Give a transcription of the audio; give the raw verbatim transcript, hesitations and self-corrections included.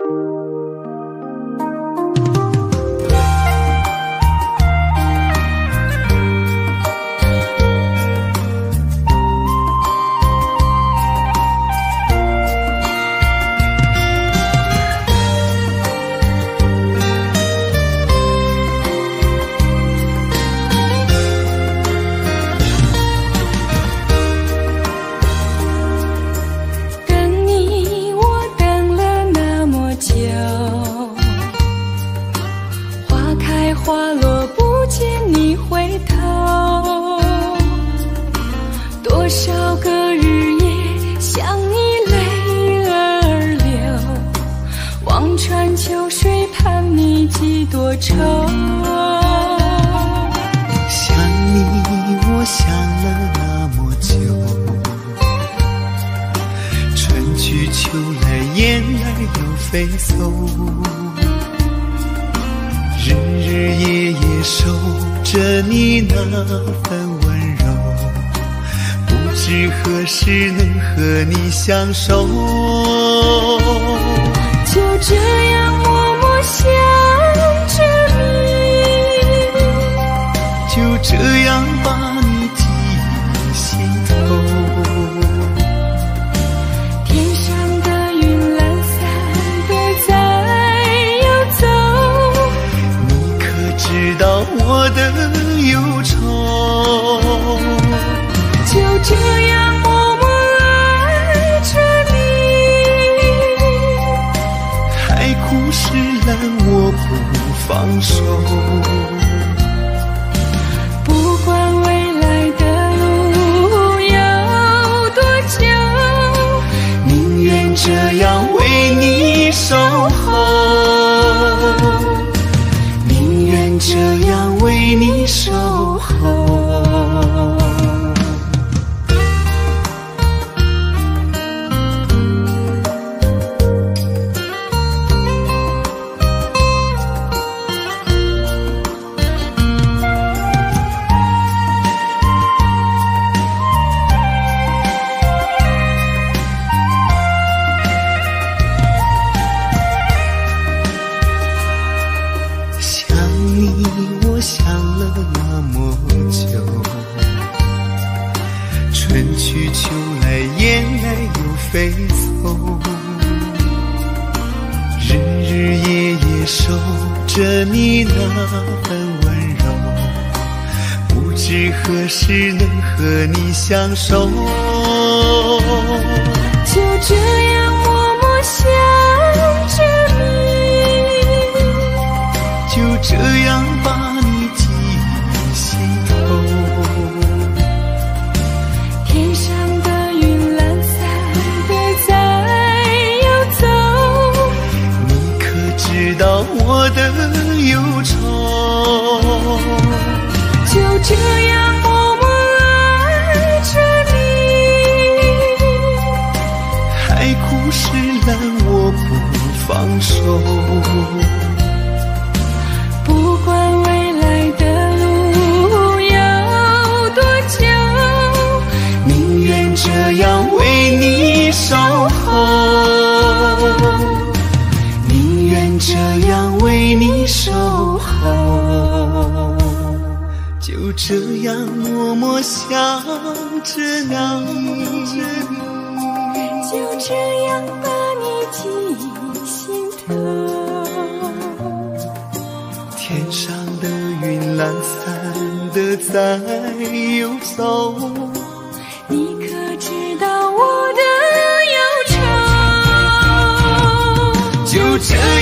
相守， 就这样默默想着你， 就这样把你记心头。 天上的云懒散的在游走， 你可知道我的忧愁？ 就这样默默苦是拦我不放手， 不管未来的路有多久， 宁愿这样为你守候，宁愿这样为你守候。飞走，日日夜夜守着你那份温柔，不知何时能和你相守。 就这样默默想着你， 就这样把你记心头。 天上的云懒散知道我的忧愁， 就这样默默爱着你， 海枯石烂我不放手， 不管未来的路有多久， 宁愿这样为你守候，这样为你守候，就这样默默想着你， 就这样把你记心头。 天上的云懒散的在游走， 你可知道我的忧愁？ 就这